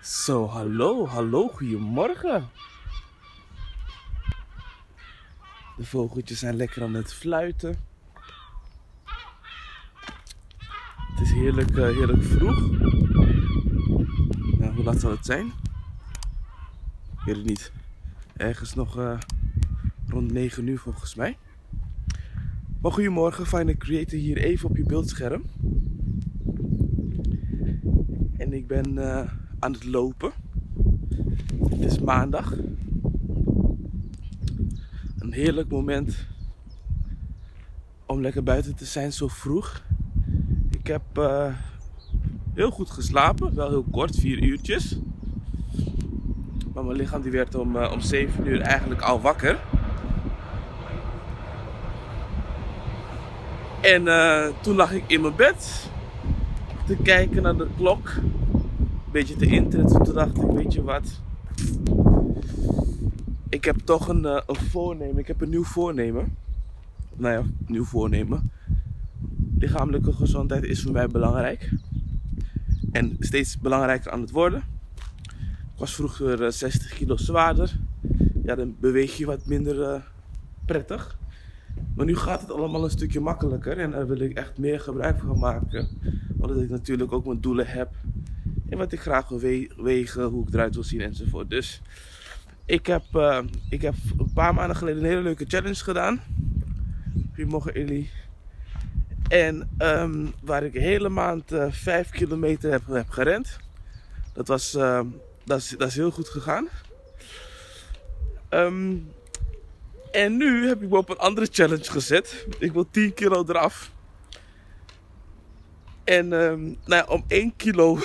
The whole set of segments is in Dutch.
Zo, hallo, goedemorgen. De vogeltjes zijn lekker aan het fluiten. Het is heerlijk vroeg. Nou, hoe laat zal het zijn? Ik weet het niet. Ergens nog rond 9 uur volgens mij. Maar goedemorgen, Final Creator hier even op je beeldscherm. En ik ben aan het lopen. Het is maandag. Een heerlijk moment om lekker buiten te zijn zo vroeg. Ik heb heel goed geslapen, wel heel kort, 4 uurtjes. Maar mijn lichaam die werd om 7 uur eigenlijk al wakker. En toen lag ik in mijn bed te kijken naar de klok. Een beetje te internet. Toen dacht ik, weet je wat? Ik heb toch een voornemen. Ik heb een nieuw voornemen. Nou ja, nieuw voornemen. Lichamelijke gezondheid is voor mij belangrijk. En steeds belangrijker aan het worden. Ik was vroeger 60 kilo zwaarder. Ja, dan beweeg je wat minder prettig. Maar nu gaat het allemaal een stukje makkelijker. En daar wil ik echt meer gebruik van maken. Omdat ik natuurlijk ook mijn doelen heb. En wat ik graag wil wegen, hoe ik eruit wil zien enzovoort. Dus ik heb een paar maanden geleden een hele leuke challenge gedaan. Goedemorgen Ellie. En waar ik de hele maand 5 kilometer heb gerend. Dat is heel goed gegaan. En nu heb ik me op een andere challenge gezet. Ik wil 10 kilo eraf. En nou ja, om 1 kilo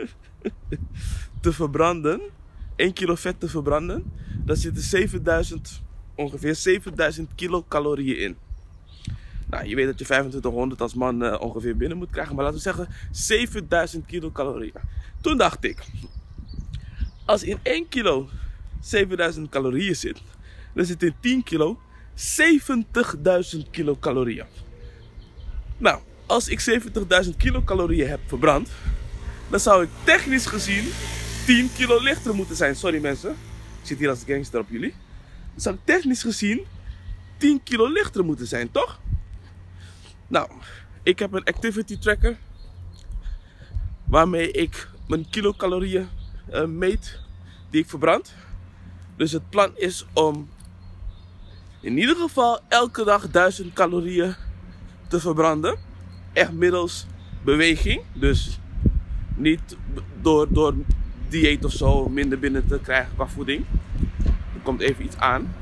te verbranden, 1 kilo vet te verbranden, daar zitten ongeveer 7000 kilocalorieën in. Nou, je weet dat je 2500 als man ongeveer binnen moet krijgen, maar laten we zeggen 7000 kilocalorieën. Toen dacht ik, als in 1 kilo 7000 calorieën zit, dan zit in 10 kilo 70.000 kilocalorieën. Nou, als ik 70.000 kilocalorieën heb verbrand, dan zou ik technisch gezien 10 kilo lichter moeten zijn. Sorry mensen, ik zit hier als gangster op jullie. Dan zou ik technisch gezien 10 kilo lichter moeten zijn, toch? Nou, ik heb een activity tracker waarmee ik mijn kilocalorieën meet die ik verbrand. Dus het plan is om in ieder geval elke dag 1000 calorieën te verbranden. Echt middels beweging. Dus niet door dieet of zo minder binnen te krijgen qua voeding. Er komt even iets aan.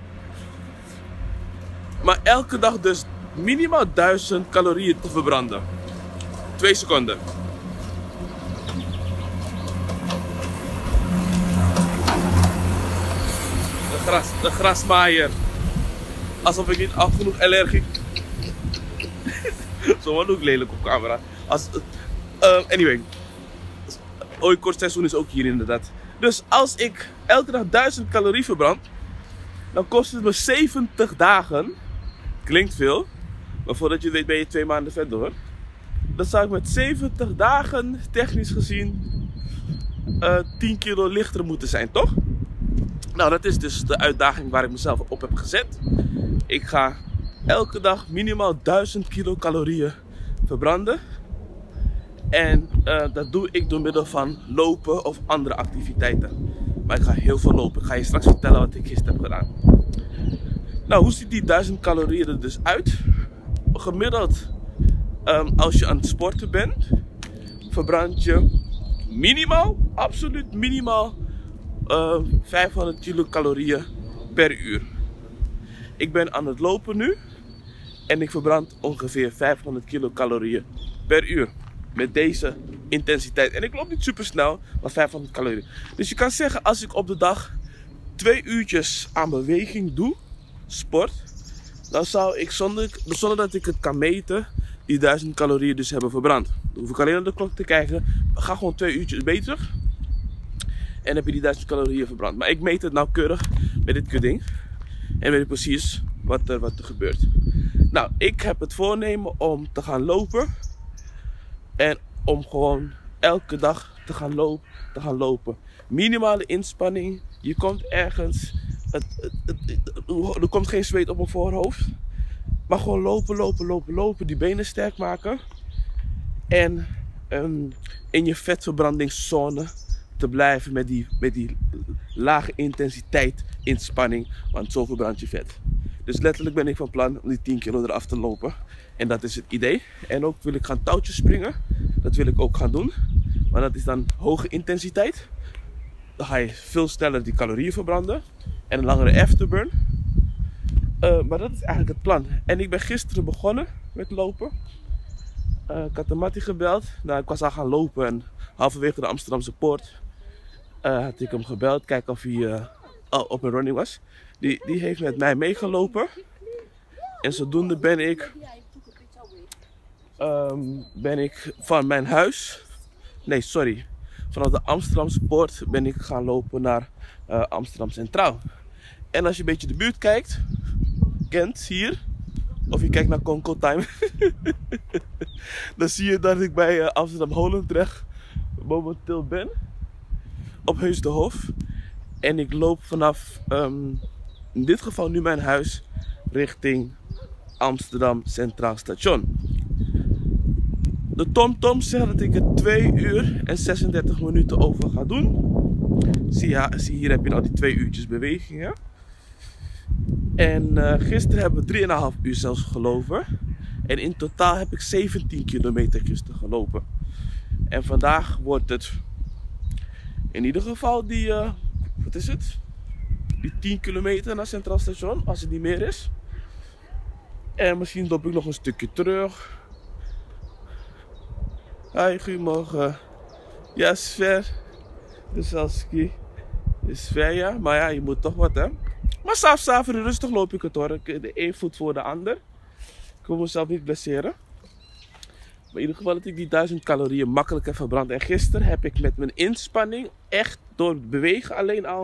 Maar elke dag dus minimaal 1000 calorieën te verbranden. 2 seconden. De grasmaaier. Alsof ik niet af genoeg allergie. Zo doe ik lelijk op camera. Anyway. Ooikoortsseizoen is ook hier inderdaad. Dus als ik elke dag 1000 calorieën verbrand, dan kost het me 70 dagen. Klinkt veel. Maar voordat je het weet ben je 2 maanden verder hoor. Dan zou ik met 70 dagen technisch gezien 10 kilo lichter moeten zijn, toch? Nou, dat is dus de uitdaging waar ik mezelf op heb gezet. Ik ga elke dag minimaal 1000 kilocalorieën verbranden. En dat doe ik door middel van lopen of andere activiteiten. Maar ik ga heel veel lopen. Ik ga je straks vertellen wat ik gisteren heb gedaan. Nou, hoe ziet die 1000 calorieën er dus uit? Gemiddeld, als je aan het sporten bent, verbrand je minimaal, absoluut minimaal 500 kilocalorieën per uur. Ik ben aan het lopen nu en ik verbrand ongeveer 500 kilocalorieën per uur. Met deze intensiteit. En ik loop niet super snel, maar 500 calorieën. Dus je kan zeggen, als ik op de dag 2 uurtjes aan beweging doe, sport, dan zou ik zonder dat ik het kan meten, die 1000 calorieën dus hebben verbrand. Dan hoef ik alleen naar de klok te kijken. Ga gewoon 2 uurtjes bezig. En heb je die 1000 calorieën verbrand. Maar ik meet het nauwkeurig met dit ding. En weet ik precies wat er gebeurt. Nou, ik heb het voornemen om te gaan lopen. En om gewoon elke dag te gaan lopen. Minimale inspanning. Je komt ergens. Er komt geen zweet op mijn voorhoofd. Maar gewoon lopen. Die benen sterk maken. En in je vetverbrandingszone te blijven met die lage intensiteit inspanning. Want zo verbrand je vet. Dus letterlijk ben ik van plan om die 10 kilo eraf te lopen. En dat is het idee. En ook wil ik gaan touwtjes springen. Dat wil ik ook gaan doen. Maar dat is dan hoge intensiteit. Dan ga je veel sneller die calorieën verbranden. En een langere afterburn. Maar dat is eigenlijk het plan. En ik ben gisteren begonnen met lopen. Ik had de Mattie gebeld. Nou, ik was al gaan lopen. En halverwege de Amsterdamse Poort had ik hem gebeld. Kijken of hij al op een running was. Die heeft met mij meegelopen. En zodoende ben ik van mijn huis. Nee, sorry. Vanaf de Amsterdamse Poort ben ik gaan lopen naar Amsterdam Centraal. En als je een beetje de buurt kent hier. Of je kijkt naar Conco Time. Dan zie je dat ik bij Amsterdam Holendrecht momenteel ben. Op Heus de Hof. En ik loop vanaf, in dit geval nu mijn huis, richting Amsterdam Centraal Station. De TomTom zegt dat ik er 2 uur en 36 minuten over ga doen. Zie hier heb je al die 2 uurtjes bewegingen. En gisteren hebben we 3,5 uur zelfs gelopen. En in totaal heb ik 17 kilometer gisteren gelopen. En vandaag wordt het in ieder geval die, wat is het? Die 10 kilometer naar Centraal Station, als het niet meer is. En misschien loop ik nog een stukje terug. Hi, goedemorgen. Ja, Sver. De Salski. Is Sver, ja. Maar ja, je moet toch wat, hè. Maar s'avonds rustig loop ik het, hoor. De een voet voor de ander. Ik wil mezelf niet blesseren. Maar in ieder geval dat ik die 1000 calorieën makkelijk heb verbrand. En gisteren heb ik met mijn inspanning echt door het bewegen alleen al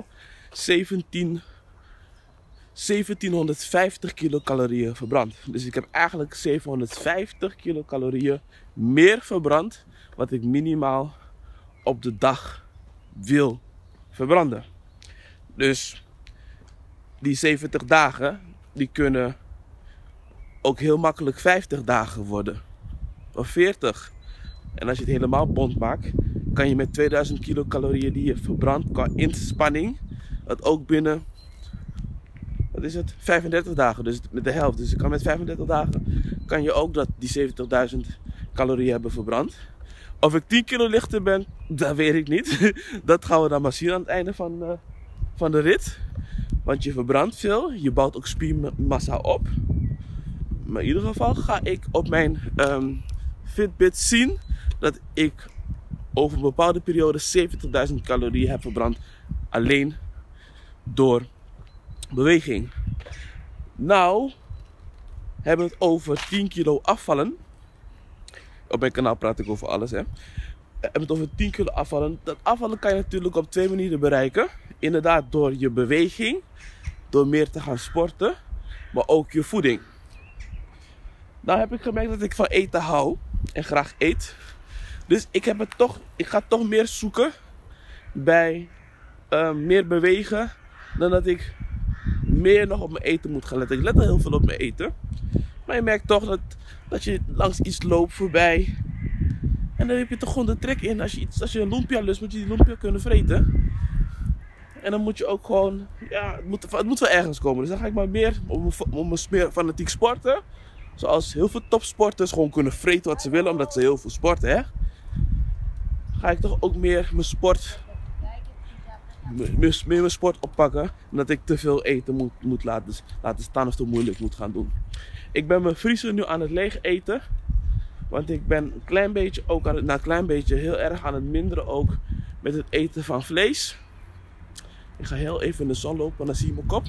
1750 kilocalorieën verbrand. Dus ik heb eigenlijk 750 kilocalorieën meer verbrand wat ik minimaal op de dag wil verbranden. Dus die 70 dagen, die kunnen ook heel makkelijk 50 dagen worden. Of 40. En als je het helemaal bond maakt, kan je met 2000 kilocalorieën die je verbrandt qua inspanning, het ook binnen, wat is het, 35 dagen, dus met de helft. Dus je kan met 35 dagen, kan je ook die 70.000 calorieën hebben verbrand. Of ik 10 kilo lichter ben, dat weet ik niet. Dat gaan we dan maar zien aan het einde van de rit. Want je verbrandt veel, je bouwt ook spiermassa op. Maar in ieder geval ga ik op mijn Fitbit zien dat ik over een bepaalde periode 70.000 calorieën heb verbrand. Alleen door beweging. Nou, hebben we het over 10 kilo afvallen. Op mijn kanaal praat ik over alles, hè. Hebben het over 10 kilo afvallen. Dat afvallen kan je natuurlijk op 2 manieren bereiken. Inderdaad door je beweging. Door meer te gaan sporten. Maar ook je voeding. Nou heb ik gemerkt dat ik van eten hou. En graag eet. Dus ik ga toch meer zoeken bij meer bewegen. Dan dat ik meer nog op mijn eten moet gaan letten. Ik let al heel veel op mijn eten. Maar je merkt toch dat je langs iets loopt voorbij. En dan heb je toch gewoon de trek in. Als je een lumpia lust, moet je die lumpia kunnen vreten. En dan moet je ook gewoon, ja, het moet wel ergens komen. Dus dan ga ik maar meer om meer fanatiek sporten. Zoals heel veel topsporters gewoon kunnen vreten wat ze willen, omdat ze heel veel sporten, hè. Ga ik toch ook meer mijn sport oppakken. Omdat ik te veel eten moet laten staan of te moeilijk moet gaan doen. Ik ben mijn vriezer nu aan het leeg eten. Want ik ben een klein beetje heel erg aan het minderen ook met het eten van vlees. Ik ga heel even in de zon lopen, dan zie je mijn kop.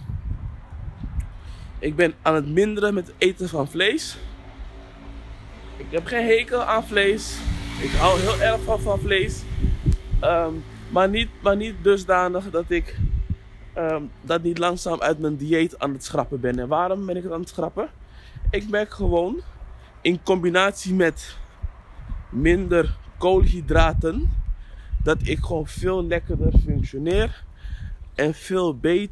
Ik ben aan het minderen met het eten van vlees. Ik heb geen hekel aan vlees. Ik hou heel erg van vlees. Maar niet dusdanig dat ik dat niet langzaam uit mijn dieet aan het schrappen ben. En waarom ben ik het aan het schrappen? Ik merk gewoon in combinatie met minder koolhydraten, dat ik gewoon veel lekkerder functioneer. En veel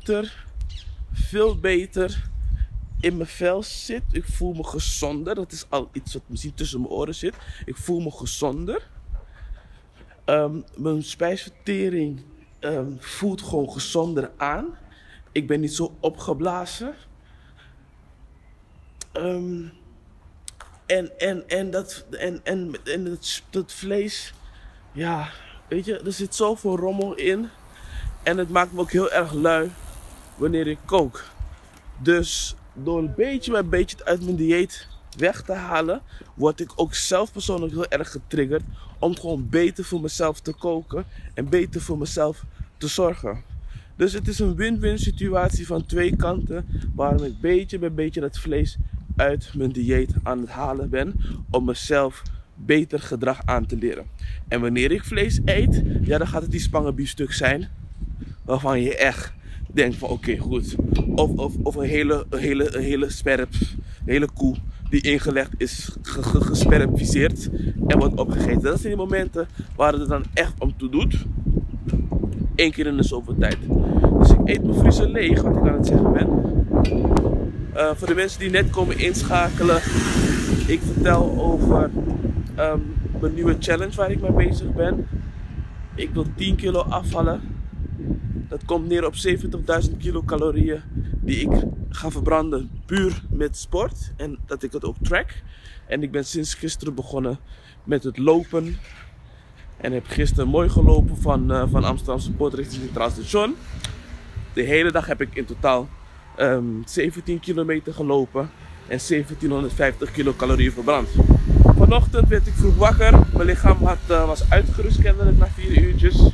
beter in mijn vel zit. Ik voel me gezonder. Dat is al iets wat misschien tussen mijn oren zit. Ik voel me gezonder. Mijn spijsvertering voelt gewoon gezonder aan. Ik ben niet zo opgeblazen. Dat vlees, ja, weet je, er zit zoveel rommel in. En het maakt me ook heel erg lui wanneer ik kook. Dus door een beetje bij beetje het uit mijn dieet weg te halen, word ik ook zelf persoonlijk heel erg getriggerd om gewoon beter voor mezelf te koken en beter voor mezelf te zorgen. Dus het is een win-win situatie van twee kanten, waarom ik beetje bij beetje dat vlees uit mijn dieet aan het halen ben om mezelf beter gedrag aan te leren. En wanneer ik vlees eet, ja, dan gaat het die spangenbiefstuk zijn waarvan je echt denkt van oké, goed. Of een hele sperp, een hele koe die ingelegd is, gesperpiseerd en wordt opgegeten. Dat zijn die momenten waar het er dan echt om toe doet. 1 keer in de zoveel tijd. Dus ik eet mijn vriezer leeg, wat ik aan het zeggen ben. Voor de mensen die net komen inschakelen, ik vertel over mijn nieuwe challenge waar ik mee bezig ben. Ik wil 10 kilo afvallen. Dat komt neer op 70.000 kilocalorieën die ik ga verbranden puur met sport. En dat ik het ook track. En ik ben sinds gisteren begonnen met het lopen. En heb gisteren mooi gelopen van Amsterdamse Poort richting Centraal Station. De hele dag heb ik in totaal 17 kilometer gelopen en 1750 kilocalorieën verbrand. Vanochtend werd ik vroeg wakker. Mijn lichaam was uitgerust kennelijk na 4 uurtjes.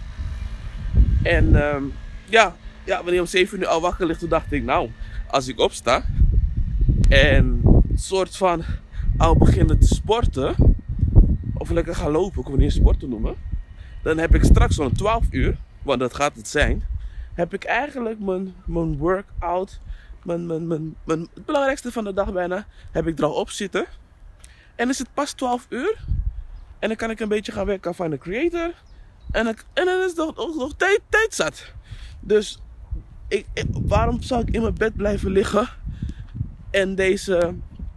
En wanneer je om 7 uur al wakker ligt, toen dacht ik, nou, als ik opsta en soort van al beginnen te sporten, of lekker gaan lopen, ik wil niet sporten noemen, dan heb ik straks zo'n 12 uur, want dat gaat het zijn, heb ik eigenlijk mijn workout, het belangrijkste van de dag bijna, heb ik er al op zitten. En is het pas 12 uur en dan kan ik een beetje gaan werken aan Find a Creator. En dan is het nog tijd zat. Dus waarom zou ik in mijn bed blijven liggen en deze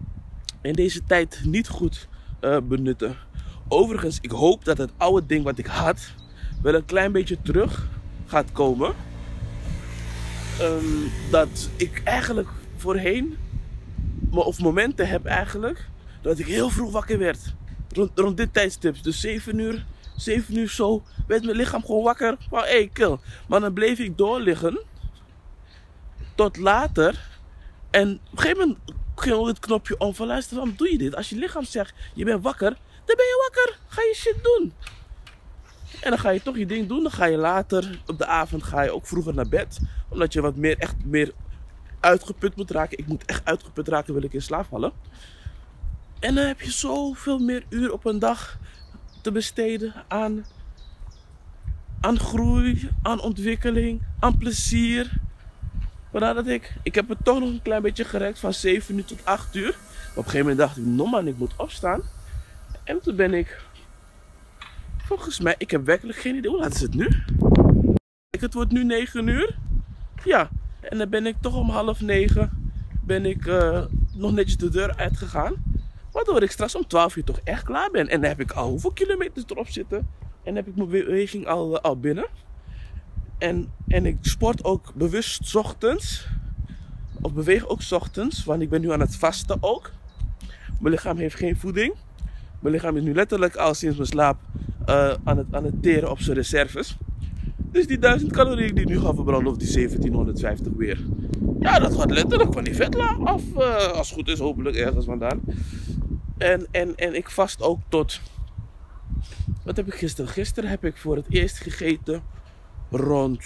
tijd niet goed benutten? Overigens, ik hoop dat het oude ding wat ik had wel een klein beetje terug gaat komen. Dat ik eigenlijk voorheen momenten heb eigenlijk dat ik heel vroeg wakker werd. Rond dit tijdstip. Dus 7 uur zo werd mijn lichaam gewoon wakker. Van hey, kill. Maar dan bleef ik doorliggen. Tot later. En op een gegeven moment ging ook het knopje om van luister, waarom doe je dit? Als je lichaam zegt, je bent wakker, dan ben je wakker. Ga je shit doen. En dan ga je toch je ding doen. Dan ga je later op de avond ga je ook vroeger naar bed. Omdat je wat meer uitgeput moet raken. Ik moet echt uitgeput raken, wil ik in slaap vallen. En dan heb je zoveel meer uur op een dag te besteden aan groei, aan ontwikkeling, aan plezier. Vandaar dat ik heb het toch nog een klein beetje gerekt van 7 uur tot 8 uur. Maar op een gegeven moment dacht ik, no man, ik moet opstaan. En toen ben ik, volgens mij, ik heb werkelijk geen idee, hoe laat is het nu? Het wordt nu 9 uur. Ja, en dan ben ik toch om 8:30 ben ik nog netjes de deur uitgegaan. Waardoor ik straks om 12 uur toch echt klaar ben. En dan heb ik al hoeveel kilometers erop zitten. En dan heb ik mijn beweging al binnen. En ik sport ook bewust 's ochtends. Of beweeg ook 's ochtends. Want ik ben nu aan het vasten ook. Mijn lichaam heeft geen voeding. Mijn lichaam is nu letterlijk al sinds mijn slaap aan het teren op zijn reserves. Dus die 1000 calorieën die ik nu ga verbranden, of die 1750 weer. Ja, dat gaat letterlijk van die vetla af. Als het goed is, hopelijk ergens vandaan. En ik vast ook tot... Wat heb ik gisteren? Gisteren heb ik voor het eerst gegeten rond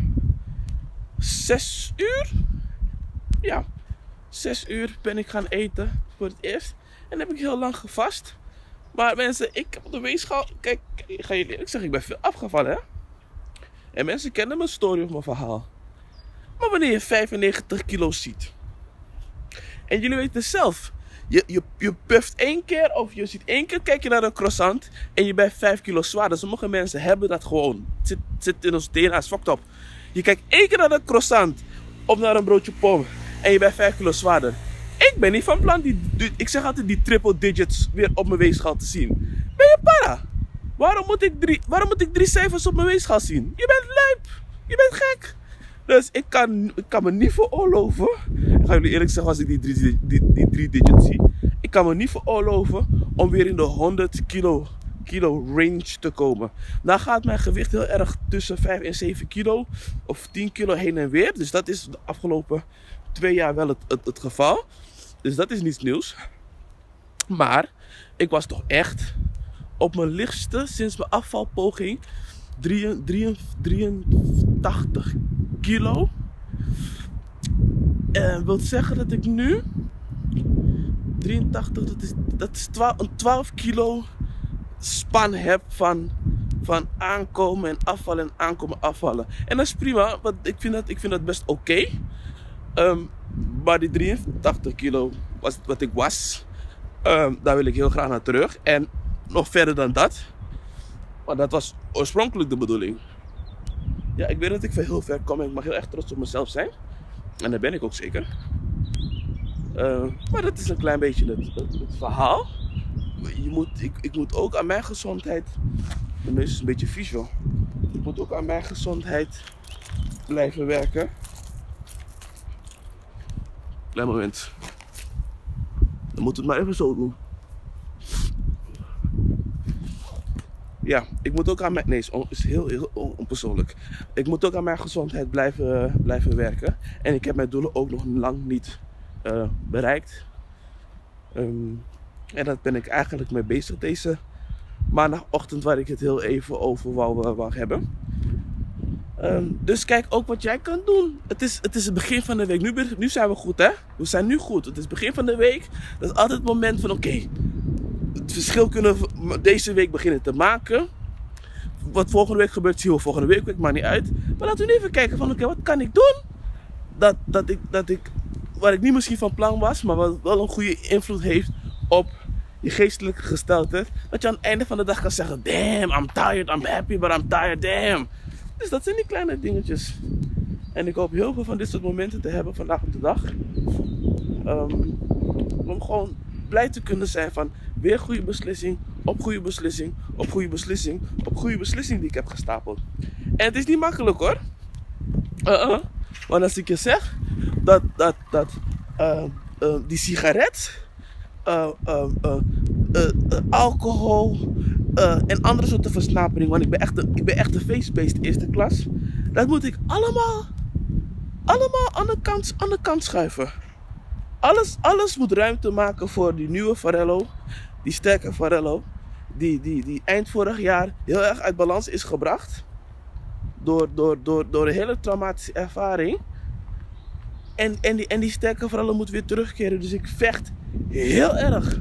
6 uur. Ja, 6 uur ben ik gaan eten voor het eerst. En heb ik heel lang gevast. Maar mensen, ik heb op de weegschaal... Kijk, ik ga jullie eerlijk zeggen, ik ben veel afgevallen, hè. En mensen kennen mijn story of mijn verhaal. Maar wanneer je 95 kilo ziet. En jullie weten zelf. Je pufft 1 keer of je ziet 1 keer, kijk je naar een croissant en je bent 5 kilo zwaarder. Sommige mensen hebben dat gewoon. Het zit in ons DNA, is fucked up. Je kijkt 1 keer naar een croissant of naar een broodje pom en je bent 5 kilo zwaarder. Ik ben niet van plan ik zeg altijd die triple digits weer op mijn weegschaal te zien. Ben je para? Waarom moet ik 3 cijfers op mijn weegschaal zien? Je bent lijp. Je bent gek. Dus ik kan me niet veroorloven. Ik ga jullie eerlijk zeggen als ik die 3 digits zie. Ik kan me niet veroorloven om weer in de 100 kilo range te komen. Dan gaat mijn gewicht heel erg tussen 5 en 7 kilo. Of 10 kilo heen en weer. Dus dat is de afgelopen 2 jaar wel het geval. Dus dat is niets nieuws. Maar ik was toch echt op mijn lichtste sinds mijn afvalpoging 83 kilo. En wil zeggen dat ik nu 83, dat is 12 kilo span heb van aankomen en afvallen en aankomen afvallen. En dat is prima, want ik vind dat best oké. Maar die 83 kilo was wat ik was. Daar wil ik heel graag naar terug. En nog verder dan dat. Maar dat was oorspronkelijk de bedoeling. Ja, ik weet dat ik van heel ver kom en ik mag heel erg trots op mezelf zijn. En dat ben ik ook zeker. Maar dat is een klein beetje het verhaal. Ik moet ook aan mijn gezondheid. De neus is een beetje vies joh. Ik moet ook aan mijn gezondheid blijven werken. Klein moment. Dan moet het maar even zo doen. Ja, ik moet ook aan mijn... Nee, het is heel onpersoonlijk. Ik moet ook aan mijn gezondheid blijven werken. En ik heb mijn doelen ook nog lang niet bereikt. En daar ben ik eigenlijk mee bezig deze maandagochtend, waar ik het heel even over wou hebben. Dus kijk ook wat jij kan doen. Het is het begin van de week. Nu zijn we goed, hè? We zijn nu goed. Het is het begin van de week. Dat is altijd het moment van oké, het verschil kunnen we deze week beginnen te maken. Wat volgende week gebeurt, zien we volgende week. Maakt niet uit. Maar laten we nu even kijken van oké, wat kan ik doen? Waar ik niet misschien van plan was, maar wat wel een goede invloed heeft op je geestelijke gesteldheid. Dat je aan het einde van de dag kan zeggen, damn, I'm tired, I'm happy, but I'm tired, damn. Dus dat zijn die kleine dingetjes. En ik hoop heel veel van dit soort momenten te hebben vandaag op de dag. Om gewoon blij te kunnen zijn van weer goede beslissing, op goede beslissing, op goede beslissing, op goede beslissing die ik heb gestapeld. En het is niet makkelijk hoor. Want als ik je zeg dat die sigaret, alcohol en andere soorten versnapering, want ik ben echt een feestbeest eerste klas, dat moet ik allemaal aan de kant schuiven. Alles moet ruimte maken voor die nieuwe Farello, die sterke Farello, die eind vorig jaar heel erg uit balans is gebracht door een hele traumatische ervaring. En die sterke Farello moet weer terugkeren. Dus ik vecht heel erg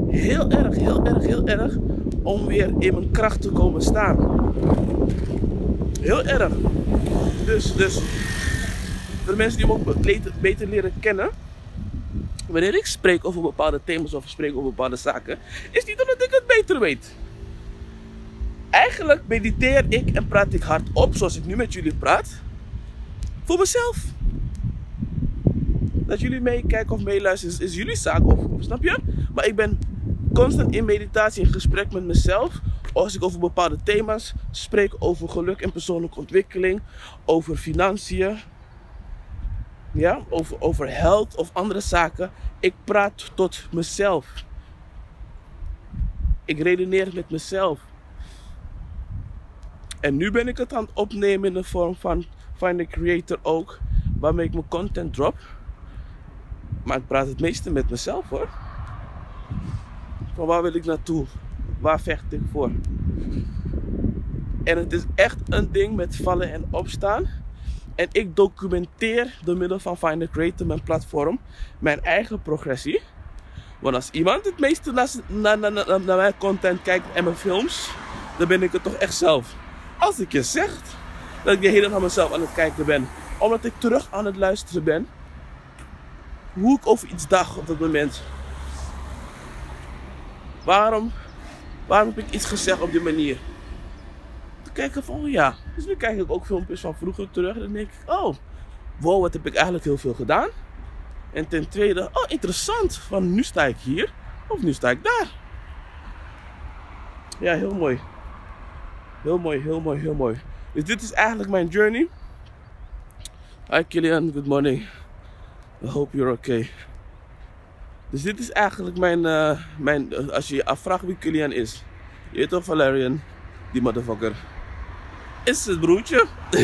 om weer in mijn kracht te komen staan. Heel erg. Dus voor de mensen die me ook beter leren kennen, wanneer ik spreek over bepaalde thema's of spreek over bepaalde zaken, is niet omdat ik het beter weet. Eigenlijk mediteer ik en praat ik hardop, zoals ik nu met jullie praat, voor mezelf. Dat jullie meekijken of meeluisteren is jullie zaak, of snap je? Maar ik ben constant in meditatie, in gesprek met mezelf. Als ik over bepaalde thema's spreek, over geluk en persoonlijke ontwikkeling, over financiën, ja, over health of andere zaken. Ik praat tot mezelf. Ik redeneer met mezelf. En nu ben ik het aan het opnemen in de vorm van Find a Creator ook, waarmee ik mijn content drop. Maar ik praat het meeste met mezelf hoor. Van waar wil ik naartoe? Waar vecht ik voor? En het is echt een ding met vallen en opstaan. En ik documenteer door middel van Find a Creator, mijn platform, mijn eigen progressie. Want als iemand het meeste naar mijn content kijkt en mijn films, dan ben ik het toch echt zelf. Als ik je zeg dat ik de hele dag naar mezelf aan het kijken ben, omdat ik terug aan het luisteren ben, hoe ik over iets dacht op dat moment, Waarom heb ik iets gezegd op die manier? Te kijken van, oh ja. Dus nu kijk ik ook filmpjes van vroeger terug. En dan denk ik, oh, wow, wat heb ik eigenlijk heel veel gedaan. En ten tweede, oh interessant. Van nu sta ik hier. Of nu sta ik daar. Ja, heel mooi. Heel mooi, heel mooi, heel mooi. Dus dit is eigenlijk mijn journey. Hi Kilian, good morning. I hope you're okay. Dus dit is eigenlijk mijn als je je afvraagt wie Kilian is. Je weet toch Valerian, die motherfucker. Is het broertje.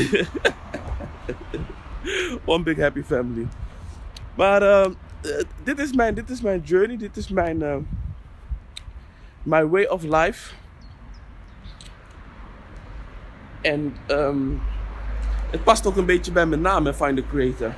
One big happy family. Maar dit is mijn journey. Dit is mijn my way of life. En het past ook een beetje bij mijn naam, hè, Find the Creator.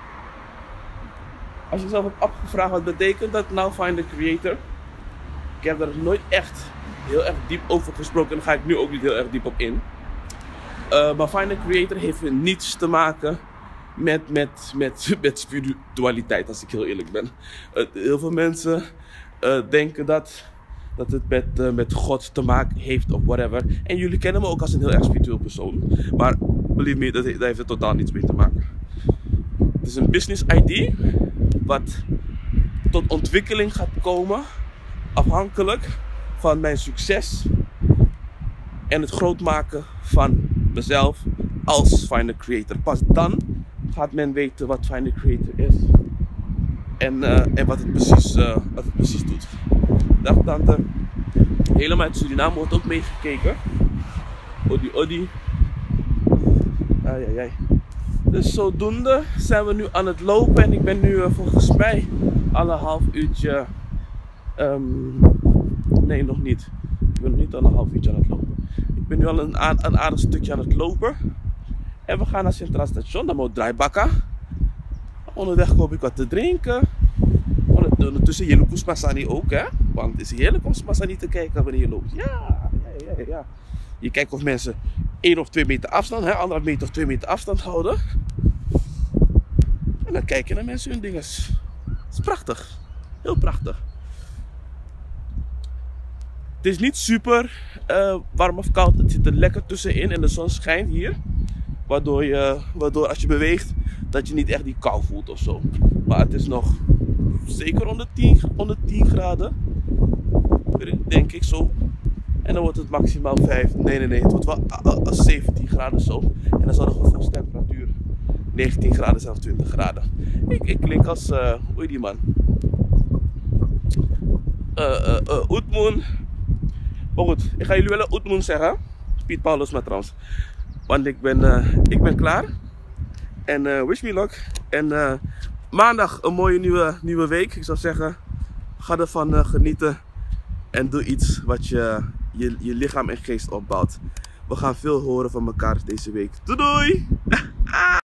Als je jezelf hebt afgevraagd wat betekent dat nou Find the Creator. Ik heb er nooit echt heel erg diep over gesproken en daar ga ik nu ook niet heel erg diep op in. Maar Find the Creator heeft niets te maken met spiritualiteit, als ik heel eerlijk ben. Heel veel mensen denken dat het met God te maken heeft of whatever. En jullie kennen me ook als een heel erg spiritueel persoon. Maar believe me, daar heeft het totaal niets mee te maken. Het is een business idee wat tot ontwikkeling gaat komen afhankelijk van mijn succes en het grootmaken van mezelf als Find the Creator. Pas dan gaat men weten wat Find the Creator is en wat het precies doet. Dag tante. Helemaal uit Suriname wordt ook meegekeken. Odi. Ai. Dus zodoende zijn we nu aan het lopen en ik ben nu volgens mij al een half uurtje. Nee, nog niet. Ik ben nog niet al een half uurtje aan het lopen. Ik ben nu al een aardig stukje aan het lopen. En we gaan naar Centraal Station, dan moet ik draaibakken. Onderweg koop ik wat te drinken. Ondertussen je loopt Masani ook, hè? Want het is heerlijk om Masani te kijken wanneer je loopt. Ja. Je kijkt of mensen 1 of 2 meter afstand, hè? 1,5 meter of 2 meter afstand houden. En dan kijk je naar mensen hun dingen. Het is prachtig. Heel prachtig. Het is niet super warm of koud. Het zit er lekker tussenin en de zon schijnt hier. Waardoor als je beweegt, dat je niet echt die kou voelt of zo. Maar het is nog zeker onder 10 graden. Denk ik zo. En dan wordt het maximaal 5. Nee. Het wordt wel 17 graden zo. En dan zal de gevoelstemperatuur 19 graden, zelfs 20 graden. Ik klink als, hoe heet die man? Oetmoen. Maar goed, ik ga jullie wel een Oetmoen zeggen. Piet Paulus maar trouwens. Want ik ben klaar. En wish me luck. En maandag een mooie nieuwe week. Ik zou zeggen, ga ervan genieten. En doe iets wat je lichaam en geest opbouwt. We gaan veel horen van elkaar deze week. Doei doei!